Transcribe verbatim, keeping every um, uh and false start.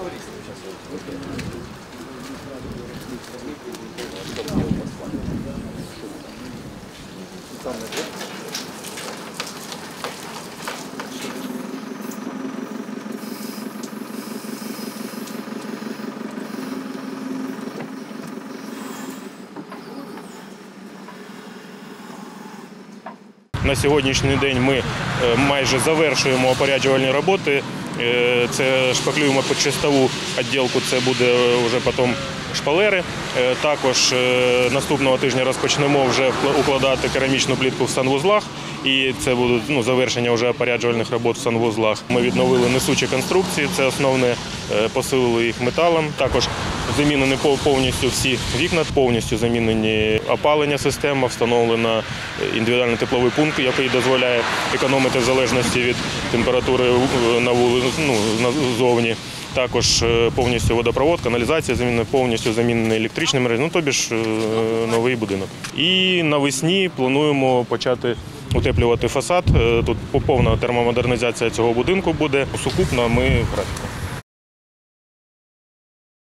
На сьогоднішній день ми майже завершуємо опоряджувальні роботи. Це шпаклюємо під чистову відділку, це буде вже потім шпалери. Також наступного тижня розпочнемо вже укладати керамічну плитку в санвузлах. І це буде ну, завершення вже опоряджувальних робот в санвузлах. Ми відновили несучі конструкції, це основне, посилили їх металом. Також замінені повністю всі вікна, повністю замінені опалення система, встановлено індивідуальний тепловий пункт, який дозволяє економити в залежності від температури на вулиці, ну, назовні. Також повністю водопровод, каналізація замінена, повністю замінений електричним мережем, ну, тобі ж новий будинок. І навесні плануємо почати утеплювати фасад. Тут повна термомодернізація цього будинку буде. Сукупно ми графіку.